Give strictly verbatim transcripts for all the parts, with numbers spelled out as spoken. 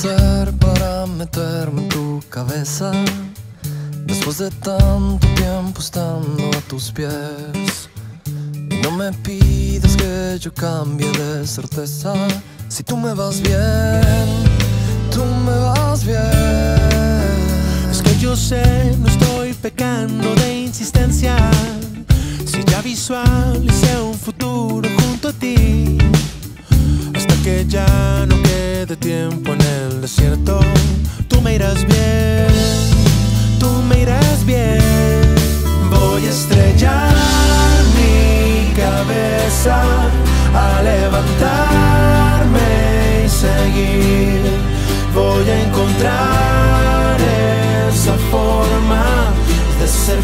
hacer para meterme en tu cabeza? Después de tanto tiempo estando a tus pies. Y no me pidas que yo cambie de certeza. Si tú me vas bien, tú me vas bien. Es que yo sé, no estoy pecando de insistencia. Si ya visualicé un futuro junto a ti, hasta que ya no quede tiempo en el desierto, tú me irás bien, tú me irás bien. Voy a estrellar mi cabeza, a levantarme y seguir. Voy a encontrar esa forma de ser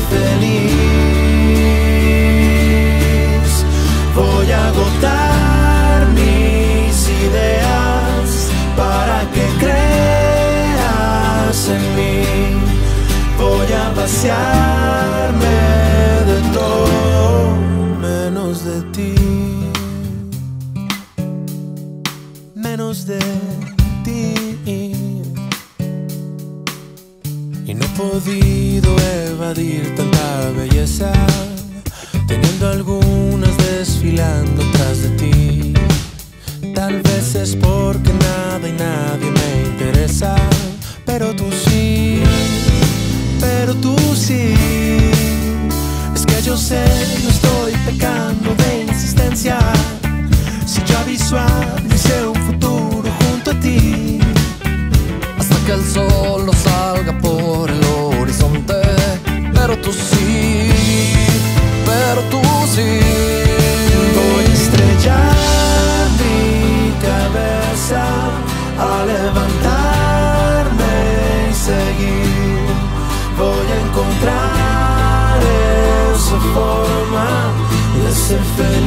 feliz. Voy a agotar mis ideas para que creas en mí. Voy a vaciarme de todo menos de ti, menos de ti. Y no he podido evadir tanta belleza, teniendo algunas desfilando tras de ti. Tal vez es porque nada y nadie me interesa, pero tú sí, pero tú sí. Es que yo sé, no estoy pecando de insistencia. Si ya visualicé un futuro junto a ti, hasta que el sol no salga por el horizonte. Pero tú sí, pero tú sí. voy a estrellar mi cabeza, a levantarme y seguir. Voy a encontrar esa forma de ser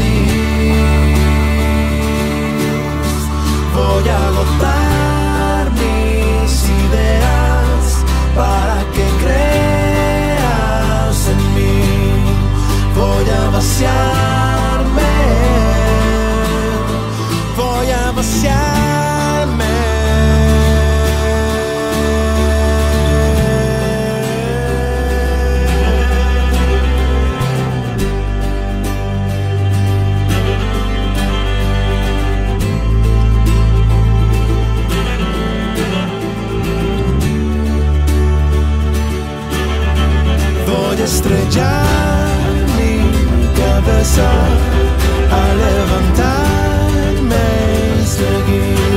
feliz. Voy a agotar mis ideas para que creas en mí. Voy a vaciarme, voy a vaciarme. Voy a estrellar mi cabeza, a levantarme y seguir.